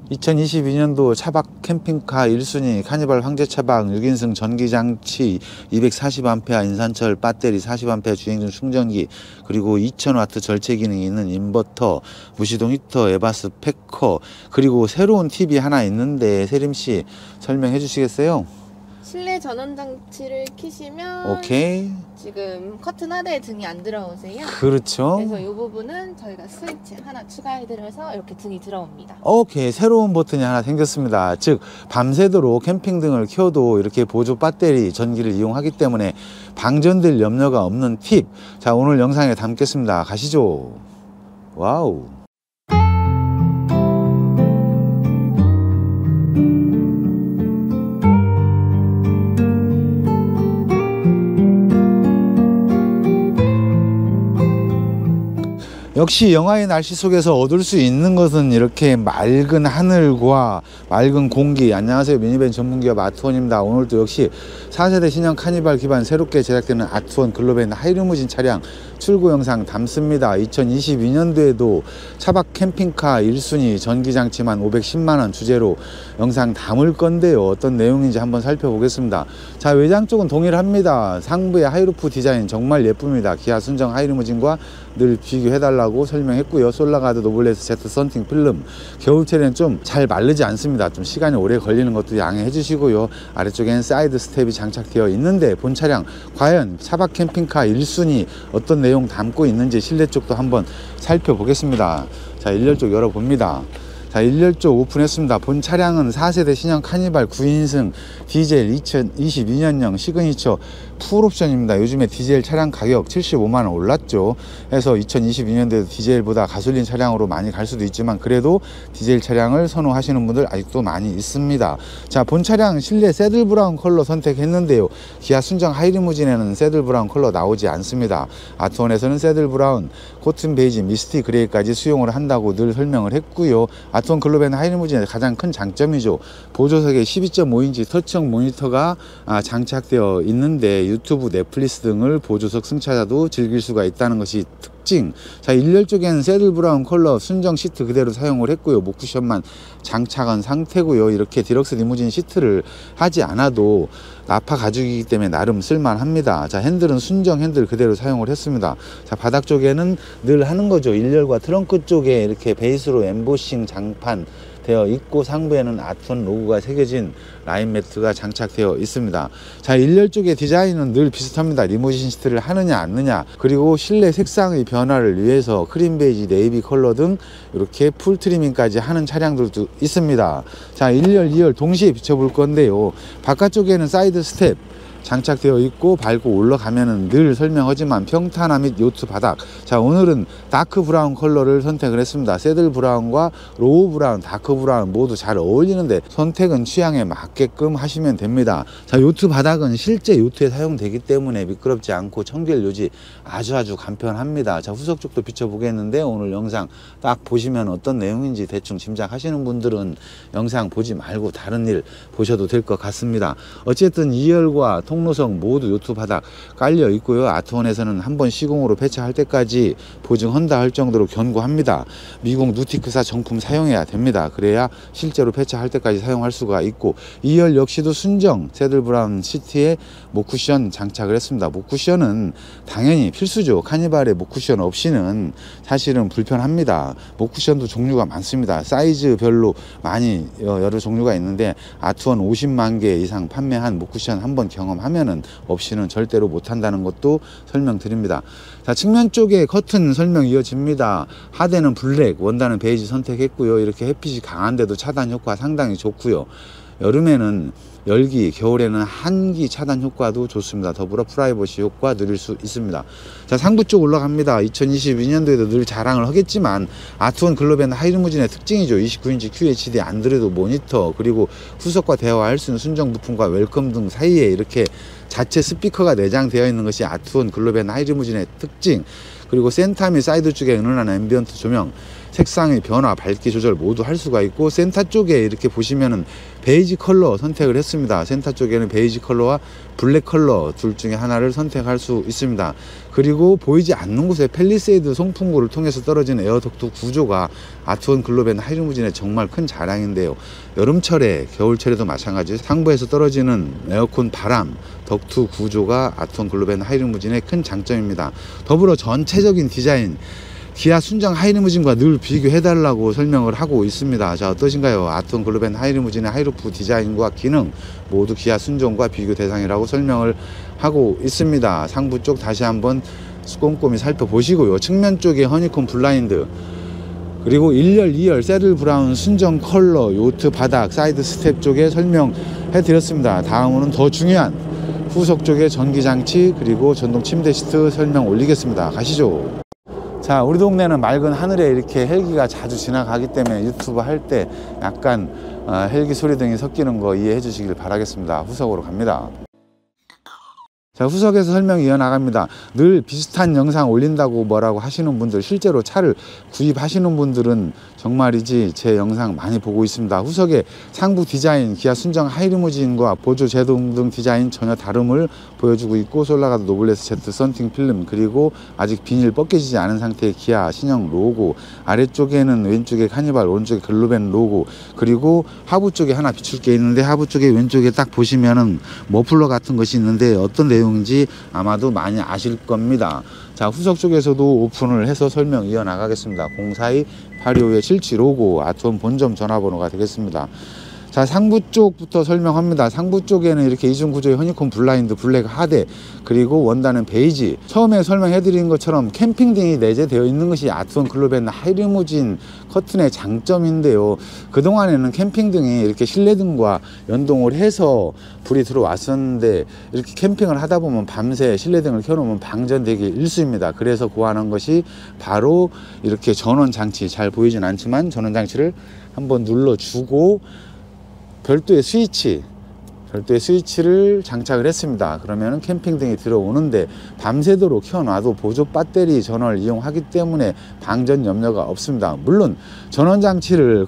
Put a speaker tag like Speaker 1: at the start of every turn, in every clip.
Speaker 1: 2022년도 차박 캠핑카 1순위 카니발 황제차박 6인승 전기장치 240A 인산철 배터리 40A 주행중 충전기, 그리고 2000W 절제 기능이 있는 인버터, 무시동 히터, 에바스 패커, 그리고 새로운 팁이 하나 있는데 세림씨 설명해 주시겠어요?
Speaker 2: 실내 전원 장치를 켜시면
Speaker 1: 오케이.
Speaker 2: 지금 커튼 아래에 등이 안 들어오세요.
Speaker 1: 그렇죠.
Speaker 2: 그래서 이 부분은 저희가 스위치 하나 추가해드려서 이렇게 등이 들어옵니다.
Speaker 1: 오케이, 새로운 버튼이 하나 생겼습니다. 즉 밤새도록 캠핑 등을 켜도 이렇게 보조 배터리 전기를 이용하기 때문에 방전될 염려가 없는 팁, 자 오늘 영상에 담겠습니다. 가시죠. 와우. 역시 영하의 날씨 속에서 얻을 수 있는 것은 이렇게 맑은 하늘과 맑은 공기. 안녕하세요, 미니밴 전문기업 아트원입니다. 오늘도 역시 4세대 신형 카니발 기반 새롭게 제작되는 아트원 글로벤 하이리무진 차량 출고 영상 담습니다. 2022년도에도 차박 캠핑카 1순위 전기장치만 510만원 주제로 영상 담을 건데요, 어떤 내용인지 한번 살펴보겠습니다. 자, 외장 쪽은 동일합니다. 상부의 하이루프 디자인 정말 예쁩니다. 기아 순정 하이리무진과 늘 비교해달라고 설명했고요. 솔라가드 노블레스 제트 썬팅 필름, 겨울철에는 좀 잘 마르지 않습니다. 좀 시간이 오래 걸리는 것도 양해해 주시고요. 아래쪽엔 사이드 스텝이 장착되어 있는데 본 차량 과연 차박 캠핑카 1순위 어떤 내용 담고 있는지 실내 쪽도 한번 살펴보겠습니다. 자, 1열 쪽 열어봅니다. 자, 1열 쪽 오픈했습니다. 본 차량은 4세대 신형 카니발 9인승 디젤 2022년형 시그니처 풀옵션입니다. 요즘에 디젤 차량 가격 75만원 올랐죠. 해서 2022년도에도 디젤보다 가솔린 차량으로 많이 갈 수도 있지만 그래도 디젤 차량을 선호하시는 분들 아직도 많이 있습니다. 자, 본 차량 실내 새들 브라운 컬러 선택했는데요, 기아 순정 하이리무진에는 새들 브라운 컬러 나오지 않습니다. 아트원에서는 새들 브라운, 코튼 베이지, 미스티 그레이까지 수용을 한다고 늘 설명을 했고요. 아트원 글로벤 하이리무진의 가장 큰 장점이죠. 보조석에 12.5인치 터치형 모니터가 장착되어 있는데 유튜브, 넷플릭스 등을 보조석 승차자도 즐길 수가 있다는 것이 특징. 자, 1열 쪽에는 새들 브라운 컬러 순정 시트 그대로 사용을 했고요. 목 쿠션만 장착한 상태고요. 이렇게 디럭스 리무진 시트를 하지 않아도 나파 가죽이기 때문에 나름 쓸만합니다. 자, 핸들은 순정 핸들 그대로 사용을 했습니다. 자, 바닥 쪽에는 늘 하는 거죠. 1열과 트렁크 쪽에 이렇게 베이스로 엠보싱 장판 되어 있고 상부에는 아트원 로고가 새겨진 라인 매트가 장착되어 있습니다. 자, 1열 쪽의 디자인은 늘 비슷합니다. 리무진 시트를 하느냐 안 하느냐, 그리고 실내 색상의 변화를 위해서 크림 베이지, 네이비 컬러 등 이렇게 풀 트리밍까지 하는 차량들도 있습니다. 자, 1열, 2열 동시에 비춰볼 건데요, 바깥쪽에는 사이드 스텝 장착되어 있고 밟고 올라가면은 늘 설명하지만 평탄화 및 요트 바닥. 자, 오늘은 다크 브라운 컬러를 선택을 했습니다. 새들 브라운과 로우 브라운, 다크 브라운 모두 잘 어울리는데 선택은 취향에 맞게끔 하시면 됩니다. 자, 요트 바닥은 실제 요트에 사용되기 때문에 미끄럽지 않고 청결 유지 아주 간편합니다. 자, 후석 쪽도 비춰보겠는데 오늘 영상 딱 보시면 어떤 내용인지 대충 짐작하시는 분들은 영상 보지 말고 다른 일 보셔도 될 것 같습니다. 어쨌든 2열과 통로석 모두 요트 바닥 깔려 있고요. 아트원에서는 한번 시공으로 폐차할 때까지 보증한다 할 정도로 견고합니다. 미국 누티크사 정품 사용해야 됩니다. 그래야 실제로 폐차할 때까지 사용할 수가 있고, 2열 역시도 순정 새들 브라운 시트에 목쿠션 장착을 했습니다. 목쿠션은 당연히 필수죠. 카니발에 목쿠션 없이는 사실은 불편합니다. 목쿠션도 종류가 많습니다. 사이즈별로 많이 여러 종류가 있는데 아트원 50만 개 이상 판매한 목쿠션 한번 경험하면은 없이는 절대로 못한다는 것도 설명드립니다. 자, 측면 쪽에 커튼 설명 이어집니다. 하대는 블랙, 원단은 베이지 선택했고요. 이렇게 햇빛이 강한데도 차단 효과 상당히 좋고요. 여름에는 열기, 겨울에는 한기 차단 효과도 좋습니다. 더불어 프라이버시 효과 누릴 수 있습니다. 자, 상부 쪽 올라갑니다. 2022년도에도 늘 자랑을 하겠지만 아트원 글로벤 하이리무진의 특징이죠. 29인치 QHD 안드로이드 모니터, 그리고 후석과 대화할 수 있는 순정 부품과 웰컴 등 사이에 이렇게 자체 스피커가 내장되어 있는 것이 아트원 글로벤 하이리무진의 특징. 그리고 센터 및 사이드 쪽에 은은한 앰비언트 조명, 색상의 변화, 밝기 조절 모두 할 수가 있고, 센터 쪽에 이렇게 보시면은 베이지 컬러 선택을 했습니다. 센터 쪽에는 베이지 컬러와 블랙 컬러 둘 중에 하나를 선택할 수 있습니다. 그리고 보이지 않는 곳에 펠리세이드 송풍구를 통해서 떨어지는 에어덕트 구조가 아트원 글로벤 하이리무진의 정말 큰 자랑인데요. 여름철에 겨울철에도 마찬가지 상부에서 떨어지는 에어컨 바람 덕트 구조가 아트원 글로벤 하이리무진의 큰 장점입니다. 더불어 전체적인 디자인 기아 순정 하이리무진과 늘 비교해달라고 설명을 하고 있습니다. 자, 어떠신가요? 아트원 글로벤 하이리무진의 하이루프 디자인과 기능 모두 기아 순정과 비교 대상이라고 설명을 하고 있습니다. 상부 쪽 다시 한번 꼼꼼히 살펴보시고요. 측면 쪽에 허니콤 블라인드, 그리고 1열, 2열 세들 브라운 순정 컬러 요트 바닥 사이드 스텝 쪽에 설명해 드렸습니다. 다음으로는 더 중요한 후석 쪽에 전기장치 그리고 전동 침대 시트 설명 올리겠습니다. 가시죠. 자, 우리 동네는 맑은 하늘에 이렇게 헬기가 자주 지나가기 때문에 유튜브 할 때 약간 헬기 소리 등이 섞이는 거 이해해 주시길 바라겠습니다. 후석으로 갑니다. 자, 후석에서 설명 이어나갑니다. 늘 비슷한 영상 올린다고 뭐라고 하시는 분들, 실제로 차를 구입하시는 분들은 정말이지 제 영상 많이 보고 있습니다. 후석의 상부 디자인 기아 순정 하이리무진과 보조 제동 등 디자인 전혀 다름을 보여주고 있고, 솔라가드 노블레스 Z 썬팅 필름, 그리고 아직 비닐 벗겨지지 않은 상태의 기아 신형 로고, 아래쪽에는 왼쪽에 카니발, 오른쪽에 글로벤 로고, 그리고 하부 쪽에 하나 비출 게 있는데 하부 쪽에 왼쪽에 딱 보시면은 머플러 같은 것이 있는데 어떤 내용인지 아마도 많이 아실 겁니다. 자, 후석 쪽에서도 오픈을 해서 설명 이어나가겠습니다. 042-825-77 로고 아트원 본점 전화번호가 되겠습니다. 자, 상부 쪽부터 설명합니다. 상부 쪽에는 이렇게 이중 구조의 허니콤 블라인드, 블랙 하대, 그리고 원단은 베이지. 처음에 설명해드린 것처럼 캠핑등이 내재되어 있는 것이 아트원 글로벤 하이리무진 커튼의 장점인데요. 그동안에는 캠핑등이 이렇게 실내등과 연동을 해서 불이 들어왔었는데, 이렇게 캠핑을 하다 보면 밤새 실내등을 켜놓으면 방전되기 일쑤입니다. 그래서 구하는 것이 바로 이렇게 전원장치, 잘 보이진 않지만 전원장치를 한번 눌러주고 별도의 스위치를 장착을 했습니다. 그러면 캠핑등이 들어오는데 밤새도록 켜놔도 보조 배터리 전원을 이용하기 때문에 방전 염려가 없습니다. 물론 전원장치를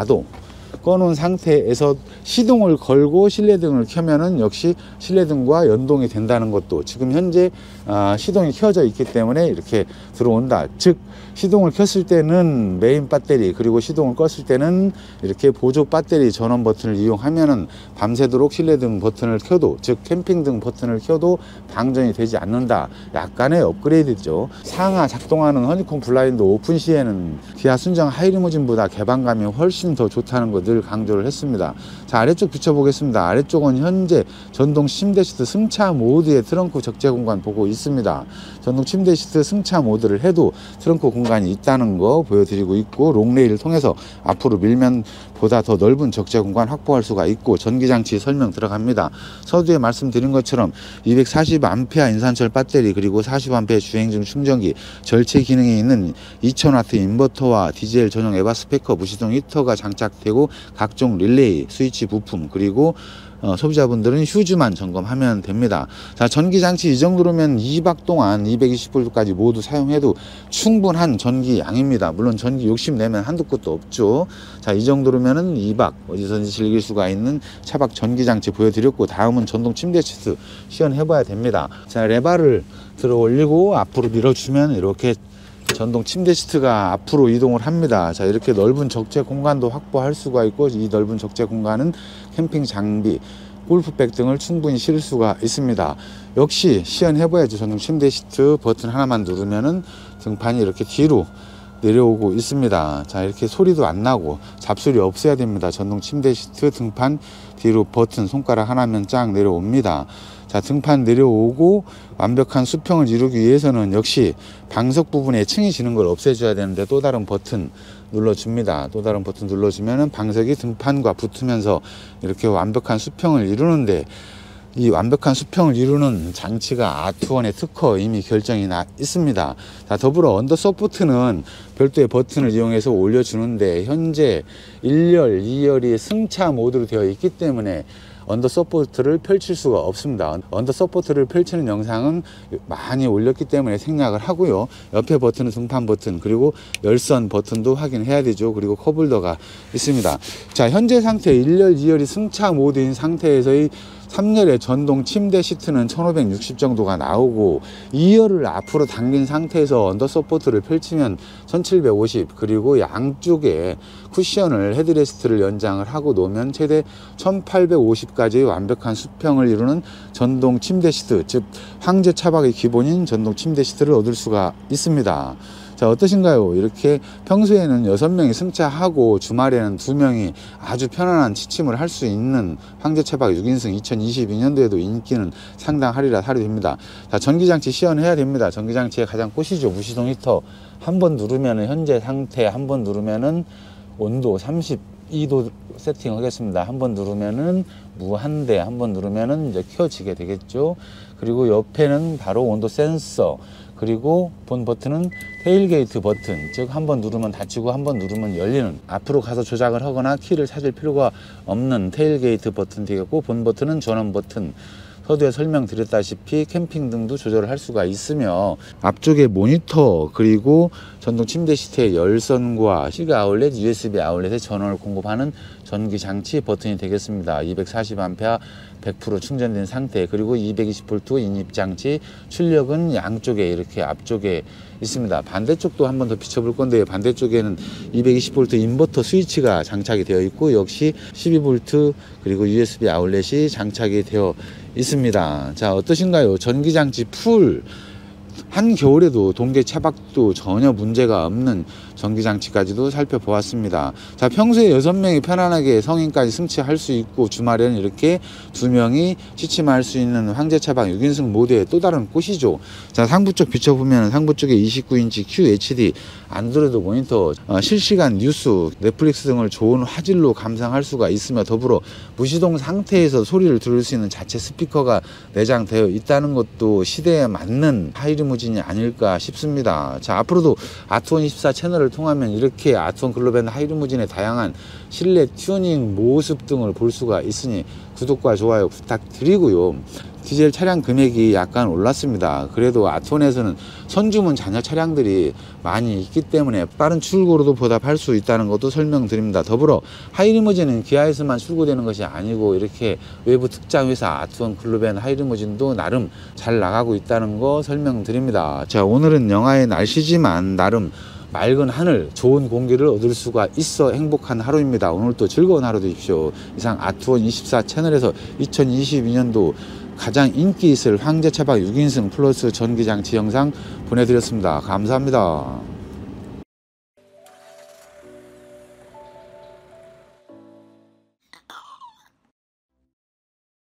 Speaker 1: 꺼놓은 상태에서 시동을 걸고 실내등을 켜면은 역시 실내등과 연동이 된다는 것도, 지금 현재 시동이 켜져 있기 때문에 이렇게 들어온다. 즉 시동을 켰을 때는 메인 배터리, 그리고 시동을 껐을 때는 이렇게 보조 배터리 전원 버튼을 이용하면은 밤새도록 실내등 버튼을 켜도, 즉 캠핑등 버튼을 켜도 방전이 되지 않는다. 약간의 업그레이드죠. 상하 작동하는 허니콤 블라인드 오픈 시에는 기아 순정 하이리무진보다 개방감이 훨씬 더 좋다는 거 늘 강조를 했습니다. 자, 아래쪽 비춰보겠습니다. 아래쪽은 현재 전동 침대 시트 승차 모드의 트렁크 적재 공간 보고 있습니다. 전동 침대 시트 승차 모드를 해도 트렁크 공간이 있다는 거 보여드리고 있고, 롱레일을 통해서 앞으로 밀면 보다 더 넓은 적재 공간 확보할 수가 있고, 전기장치 설명 들어갑니다. 서두에 말씀드린 것처럼 240A 인산철 배터리, 그리고 40A 주행중 충전기, 절체 기능이 있는 2000W 인버터와 디젤 전용 에바 스피커, 무시동 히터가 장착되고 각종 릴레이, 스위치 부품, 그리고 소비자분들은 휴즈만 점검하면 됩니다. 자, 전기장치 이 정도로면 2박 동안 220V까지 모두 사용해도 충분한 전기 양입니다. 물론 전기 욕심내면 한도 끝도 없죠. 자, 이 정도로면은 2박 어디서든지 즐길 수가 있는 차박 전기장치 보여드렸고, 다음은 전동 침대 시트 시연해봐야 됩니다. 자, 레바를 들어 올리고 앞으로 밀어주면 이렇게 전동 침대 시트가 앞으로 이동을 합니다. 자, 이렇게 넓은 적재 공간도 확보할 수가 있고, 이 넓은 적재 공간은 캠핑 장비, 골프백 등을 충분히 실을 수가 있습니다. 역시 시연해봐야죠. 전동 침대 시트 버튼 하나만 누르면은 등판이 이렇게 뒤로 내려오고 있습니다. 자, 이렇게 소리도 안 나고 잡소리 없어야 됩니다. 전동 침대 시트 등판 뒤로 버튼 손가락 하나면 쫙 내려옵니다. 자, 등판 내려오고 완벽한 수평을 이루기 위해서는 역시 방석 부분에 층이 지는 걸 없애줘야 되는데, 또 다른 버튼 눌러줍니다. 또 다른 버튼 눌러주면은 방석이 등판과 붙으면서 이렇게 완벽한 수평을 이루는데, 이 완벽한 수평을 이루는 장치가 아트원의 특허 이미 결정이 나 있습니다. 자, 더불어 언더서포트는 별도의 버튼을 이용해서 올려주는데, 현재 1열, 2열이 승차 모드로 되어 있기 때문에 언더 서포트를 펼칠 수가 없습니다. 언더 서포트를 펼치는 영상은 많이 올렸기 때문에 생략을 하고요. 옆에 버튼은 등판 버튼, 그리고 열선 버튼도 확인해야 되죠. 그리고 컵홀더가 있습니다. 자, 현재 상태 1열, 2열이 승차 모드인 상태에서의 3열의 전동 침대 시트는 1560 정도가 나오고, 2열을 앞으로 당긴 상태에서 언더 서포트를 펼치면 1750, 그리고 양쪽에 쿠션을 헤드레스트를 연장을 하고 놓으면 최대 1850까지 완벽한 수평을 이루는 전동 침대 시트, 즉 황제 차박의 기본인 전동 침대 시트를 얻을 수가 있습니다. 자, 어떠신가요? 이렇게 평소에는 6명이 승차하고 주말에는 2명이 아주 편안한 취침을 할 수 있는 황제 차박 6인승 2022년도에도 인기는 상당하리라 사리 됩니다. 자, 전기장치 시연해야 됩니다. 전기장치의 가장 꽃이죠. 무시동 히터. 한번 누르면은 현재 상태, 한번 누르면은 온도 32도 세팅하겠습니다. 한번 누르면은 무한대, 한번 누르면은 이제 켜지게 되겠죠. 그리고 옆에는 바로 온도 센서, 그리고 본 버튼은 테일게이트 버튼, 즉 한번 누르면 닫히고 한번 누르면 열리는, 앞으로 가서 조작을 하거나 키를 찾을 필요가 없는 테일게이트 버튼 되겠고, 본 버튼은 전원 버튼. 서두에 설명드렸다시피 캠핑등도 조절을 할 수가 있으며, 앞쪽에 모니터, 그리고 전동 침대 시트의 열선과 실내 아울렛, USB 아울렛에 전원을 공급하는 전기 장치 버튼이 되겠습니다. 240A 100% 충전된 상태, 그리고 220V 인입 장치, 출력은 양쪽에 이렇게 앞쪽에 있습니다. 반대쪽도 한번 더 비춰볼 건데요. 반대쪽에는 220V 인버터 스위치가 장착이 되어 있고, 역시 12V 그리고 USB 아울렛이 장착이 되어 있습니다. 자, 어떠신가요? 전기장치 풀, 한겨울에도 동계 차박도 전혀 문제가 없는 전기장치까지도 살펴보았습니다. 자, 평소에 6명이 편안하게 성인까지 승치할 수 있고, 주말에는 이렇게 2명이 취침할 수 있는 황제 차박 6인승 모드의 또 다른 꽃이죠. 자, 상부 쪽 비춰보면 상부 쪽에 29인치 QHD 안드로이드 모니터, 실시간 뉴스, 넷플릭스 등을 좋은 화질로 감상할 수가 있으며, 더불어 무시동 상태에서 소리를 들을 수 있는 자체 스피커가 내장되어 있다는 것도 시대에 맞는 하이리무진이 아닐까 싶습니다. 자, 앞으로도 아트원 24 채널을 통하면 이렇게 아트원 글로벤 하이리무진의 다양한 실내 튜닝 모습 등을 볼 수가 있으니 구독과 좋아요 부탁드리고요. 디젤 차량 금액이 약간 올랐습니다. 그래도 아트원에서는 선주문 자녀 차량들이 많이 있기 때문에 빠른 출고로도 보답할 수 있다는 것도 설명드립니다. 더불어 하이리무진은 기아에서만 출고되는 것이 아니고, 이렇게 외부 특장 회사 아트원 글로벤 하이리무진도 나름 잘 나가고 있다는 거 설명드립니다. 자, 오늘은 영하의 날씨지만 나름 맑은 하늘, 좋은 공기를 얻을 수가 있어 행복한 하루입니다. 오늘도 즐거운 하루 되십시오. 이상 아트원 24 채널에서 2022년도 가장 인기 있을 황제 차박 6인승 플러스 전기장치 영상 보내드렸습니다. 감사합니다.